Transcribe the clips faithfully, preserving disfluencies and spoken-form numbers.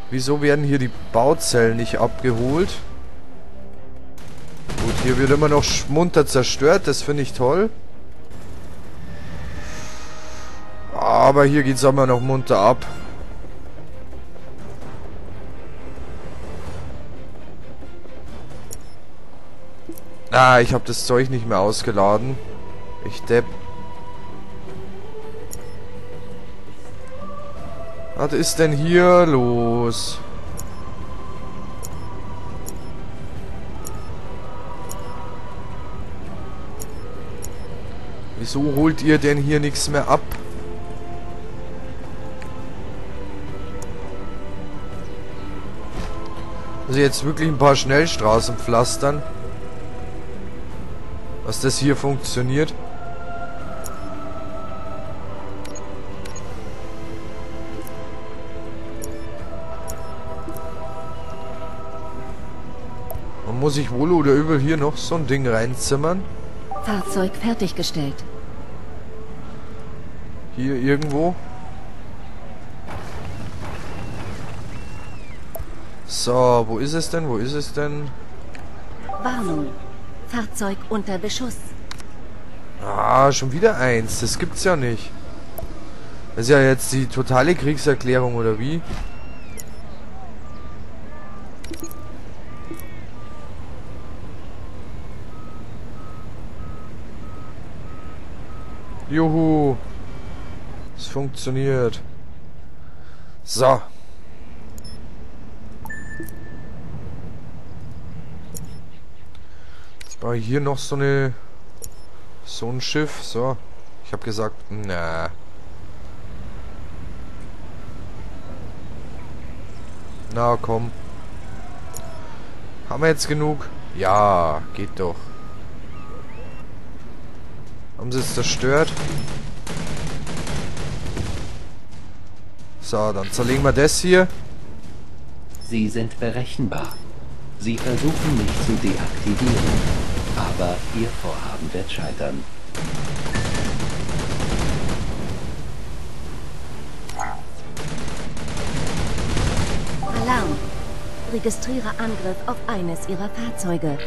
Wieso werden hier die Bauzellen nicht abgeholt? Gut, hier wird immer noch munter zerstört. Das finde ich toll. Aber hier geht es immer noch munter ab. Ah, ich habe das Zeug nicht mehr ausgeladen. Ich depp. Was ist denn hier los? Wieso holt ihr denn hier nichts mehr ab? Also jetzt wirklich ein paar Schnellstraßen pflastern. Was das hier funktioniert. Man muss sich wohl oder übel hier noch so ein Ding reinzimmern. Fahrzeug fertiggestellt. Hier irgendwo. So, wo ist es denn? Wo ist es denn? Warnung. Fahrzeug unter Beschuss. Ah, schon wieder eins. Das gibt's ja nicht. Das ist ja jetzt die totale Kriegserklärung, oder wie? Juhu. Es funktioniert. So. Jetzt war hier noch so eine... So ein Schiff. So. Ich habe gesagt, na. Na komm. Haben wir jetzt genug? Ja, geht doch. Haben sie es zerstört? So, dann zerlegen wir das hier. Sie sind berechenbar. Sie versuchen mich zu deaktivieren, aber Ihr Vorhaben wird scheitern. Alarm. Registriere Angriff auf eines Ihrer Fahrzeuge.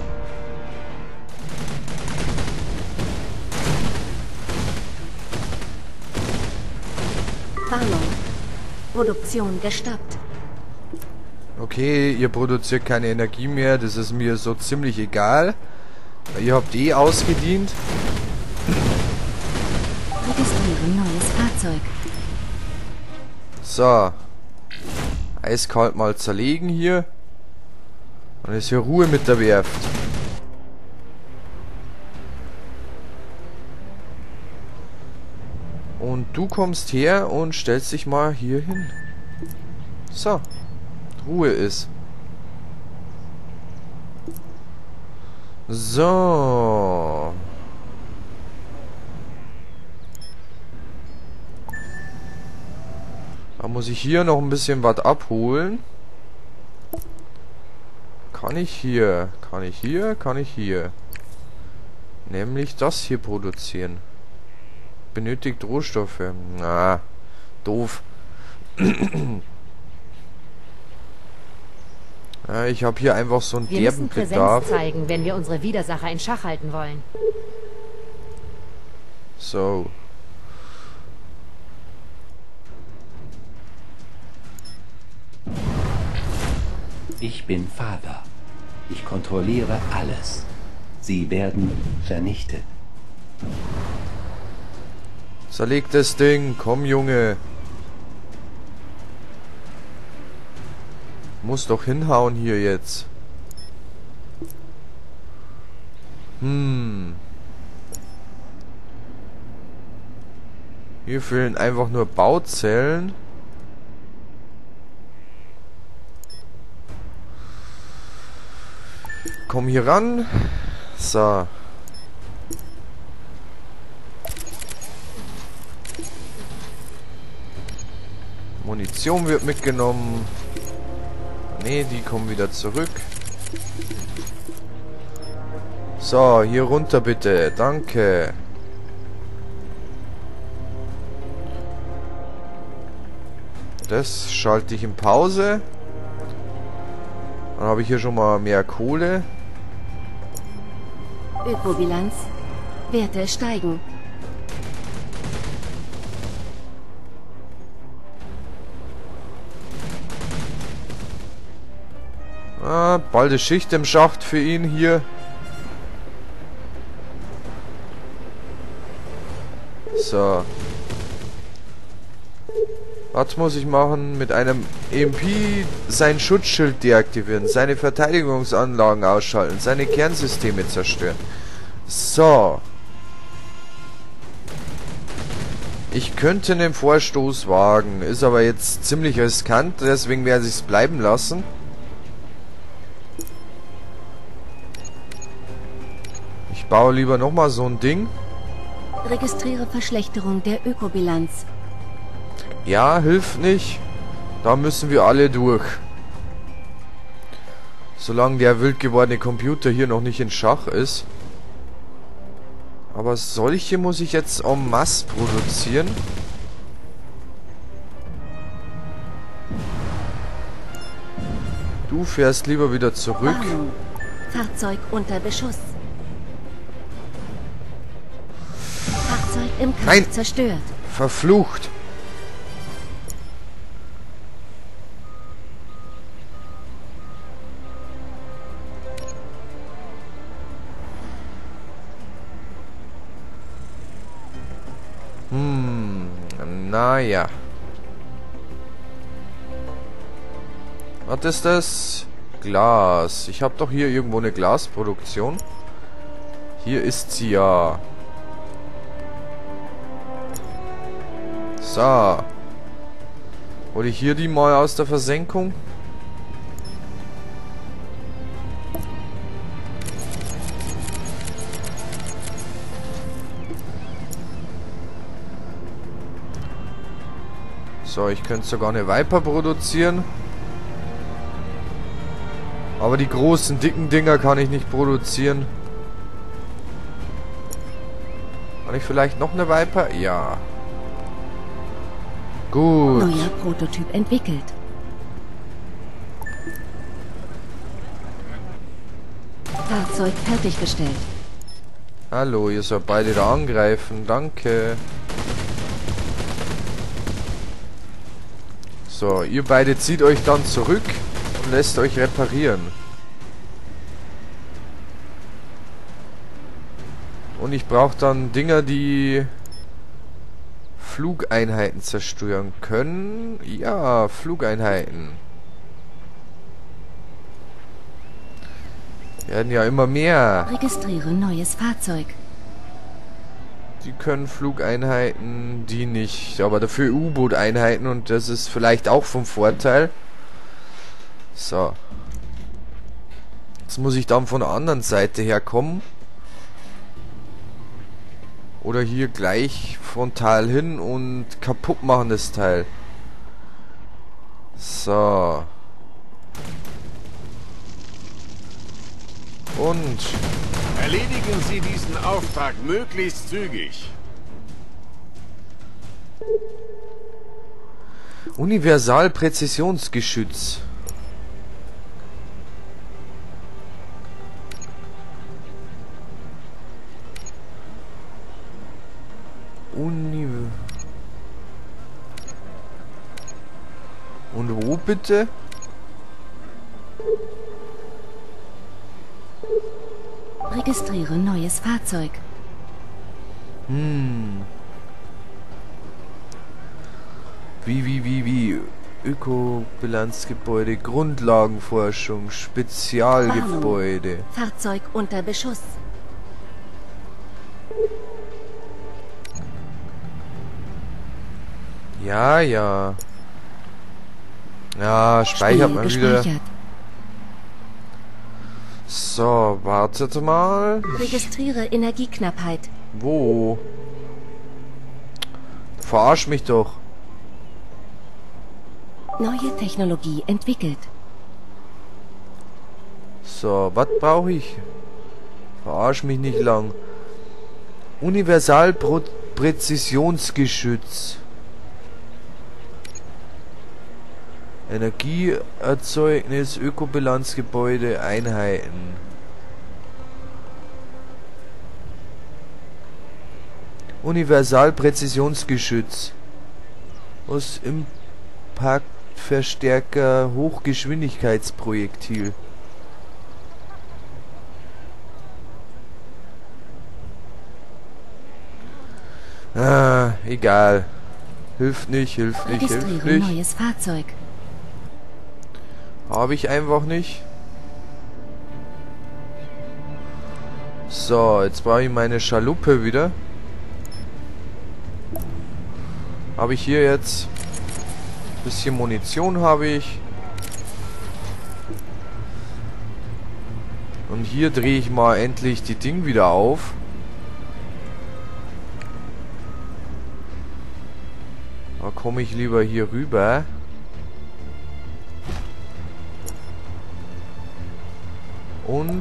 Warnung. Produktion gestoppt. Okay, ihr produziert keine Energie mehr. Das ist mir so ziemlich egal. Ihr habt eh ausgedient. Registriere neues Fahrzeug. So. Eiskalt mal zerlegen hier. Dann ist hier Ruhe mit der Werft. Und du kommst her und stellst dich mal hier hin. So. Ruhe ist. So. Da muss ich hier noch ein bisschen was abholen. Kann ich hier? Kann ich hier? Kann ich hier? Nämlich das hier produzieren. Benötigt Rohstoffe. Na, doof. Ja, ich habe hier einfach so einen Wir derben müssen Präsenz Bedarf. zeigen, wenn wir unsere Widersacher in Schach halten wollen. So. Ich bin Vater. Ich kontrolliere alles. Sie werden vernichtet. Zerleg das Ding. Komm, Junge. Muss doch hinhauen hier jetzt. Hm. Hier fehlen einfach nur Bauzellen. Komm hier ran. So. Munition wird mitgenommen. Ne, die kommen wieder zurück. So, hier runter bitte. Danke. Das schalte ich in Pause. Dann habe ich hier schon mal mehr Kohle. Ökobilanz. Werte steigen. Ah, bald ist Schicht im Schacht für ihn hier. So. Was muss ich machen? Mit einem E M P sein Schutzschild deaktivieren, seine Verteidigungsanlagen ausschalten, seine Kernsysteme zerstören. So. Ich könnte einen Vorstoß wagen, ist aber jetzt ziemlich riskant, deswegen werde ich es bleiben lassen. Ich baue lieber nochmal so ein Ding. Registriere Verschlechterung der Ökobilanz. Ja, hilft nicht. Da müssen wir alle durch. Solange der wild gewordene Computer hier noch nicht in Schach ist. Aber solche muss ich jetzt en masse produzieren. Du fährst lieber wieder zurück. Warnung. Fahrzeug unter Beschuss. Fahrzeug im Kampf Nein. zerstört. Verflucht. Hm, naja. Was ist das? Glas. Ich habe doch hier irgendwo eine Glasproduktion. Hier ist sie ja. So. Hol ich hier die mal aus der Versenkung? So, ich könnte sogar eine Viper produzieren. Aber die großen, dicken Dinger kann ich nicht produzieren. Kann ich vielleicht noch eine Viper? Ja. Gut. Neuer Prototyp entwickelt. Fahrzeug fertiggestellt. Hallo, ihr sollt beide da angreifen. Danke. So, ihr beide zieht euch dann zurück und lässt euch reparieren. Und ich brauche dann Dinger, die Flugeinheiten zerstören können. Ja, Flugeinheiten. Werden ja immer mehr. Registriere neues Fahrzeug. Die können Flugeinheiten, die nicht. Aber dafür U-Boot-Einheiten und das ist vielleicht auch vom Vorteil. So. Jetzt muss ich dann von der anderen Seite herkommen. Oder hier gleich frontal hin und kaputt machen das Teil. So. Und Erledigen Sie diesen Auftrag möglichst zügig. Universal-Präzisionsgeschütz. Uni... Und wo bitte? Registriere neues Fahrzeug. Hm. Wie, wie, wie, wie? Ökobilanzgebäude, Grundlagenforschung, Spezialgebäude. Fahrzeug unter Beschuss. Ja, ja. Ja, speichert mal wieder. So, wartet mal. Registriere Energieknappheit. Wo? Verarsch mich doch. Neue Technologie entwickelt. So, was brauche ich? Verarsch mich nicht lang. Universal-Präzisionsgeschütz. Energieerzeugnis, Ökobilanzgebäude, Einheiten. Universalpräzisionsgeschütz. Was Impaktverstärker, Hochgeschwindigkeitsprojektil. Ah, egal. Hilft nicht, hilft nicht, hilft Registriere nicht. neues Fahrzeug. Habe ich einfach nicht. So, jetzt brauche ich meine Schaluppe wieder. Habe ich hier jetzt ein bisschen Munition habe ich. Und hier drehe ich mal endlich die Ding wieder auf. Da komme ich lieber hier rüber. Und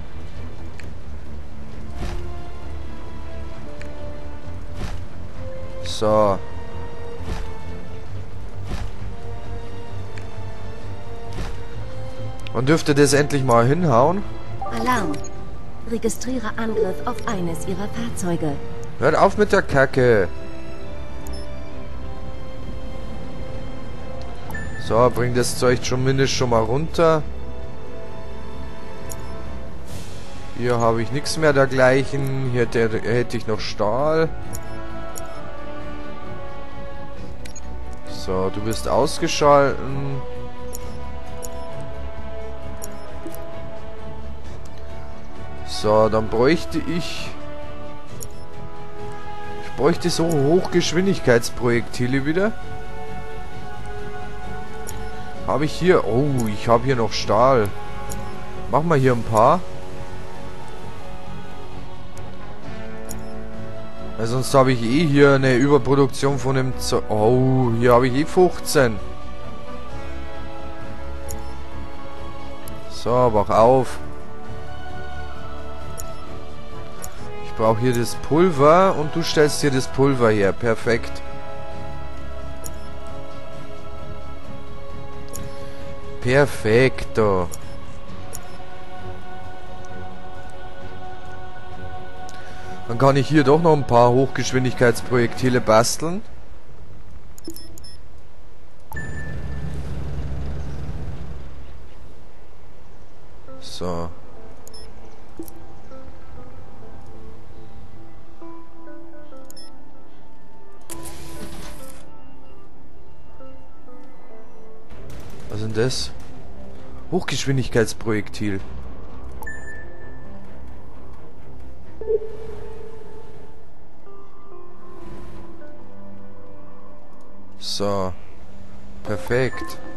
so. Und dürfte das endlich mal hinhauen? Alarm. Registriere Angriff auf eines Ihrer Fahrzeuge. Hört auf mit der Kacke. So, bring das Zeug zumindest schon mal runter. Hier habe ich nichts mehr dergleichen. Hier hätte, hätte ich noch Stahl. So, du bist ausgeschalten. So, dann bräuchte ich... Ich bräuchte so Hochgeschwindigkeitsprojektile wieder. Habe ich hier... Oh, ich habe hier noch Stahl. Machen wir hier ein paar. Weil sonst habe ich eh hier eine Überproduktion von dem Zeug. Oh, hier habe ich eh fünfzehn. So, wach auf. Ich brauche hier das Pulver und du stellst hier das Pulver her. Perfekt. Perfekto. Dann kann ich hier doch noch ein paar Hochgeschwindigkeitsprojektile basteln. So. Was ist denn das? Hochgeschwindigkeitsprojektil. So. Perfekt.